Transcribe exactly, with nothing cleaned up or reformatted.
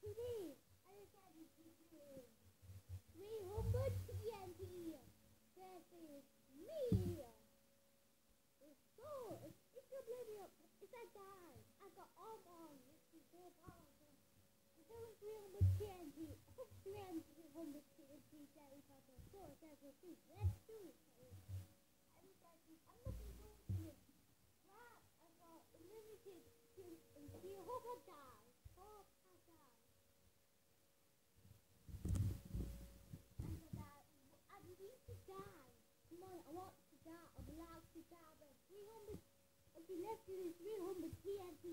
today I decided to do three hundred T N T versus me. So, if, if you play me up, if I die, I got arm on, which is so powerful. I'm doing three hundred T N T. I think three hundred T N T Terry Potter. So, that's what we let's do it. I'm deciding, I'm looking forward to it. Right, I got limited to, to hope I die. Hope I die. I need to die. Come on, I want to die. I'm allowed to die. But three hundred, I'll be left with three hundred T N T.